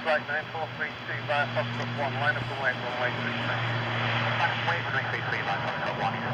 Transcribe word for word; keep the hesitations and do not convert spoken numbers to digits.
right, nine four three two via Foxtrot one, line up and wait, runway three three. Wait, runway three three, line Foxtrot one.